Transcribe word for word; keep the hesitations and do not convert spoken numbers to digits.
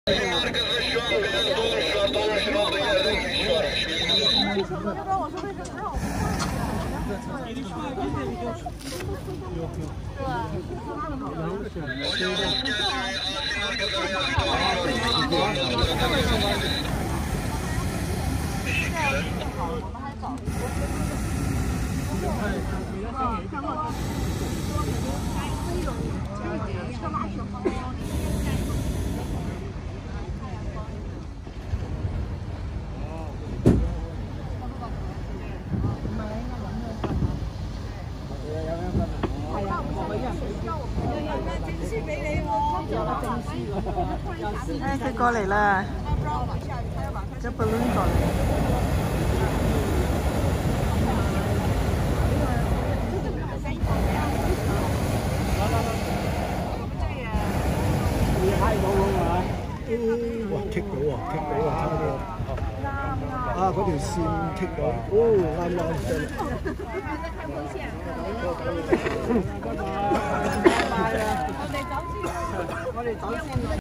哎，佢過嚟啦，隻 balloon 過嚟。 哇！棘到啊！棘到啊！差唔多。啊！嗰條線棘到，哦，啱啱真。拜拜啊！我哋走先，我哋走先。